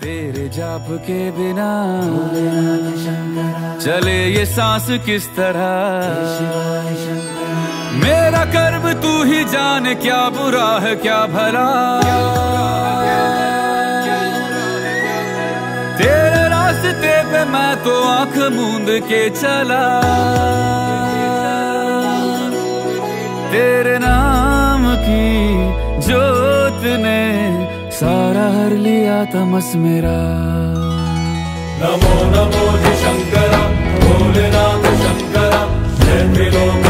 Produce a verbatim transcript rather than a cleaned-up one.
तेरे जाप के बिना चले ये सांस किस तरह। मेरा कर्म तू ही जाने, क्या बुरा है क्या भला। तेरे रास्ते पे मैं तो आंख मूंद के चला। तेरे नाम की जोत ने सारा हर लिया तमस मेरा। नमो नमो शंकरा भोलेनाथ शंकरा, जय त्रिलोक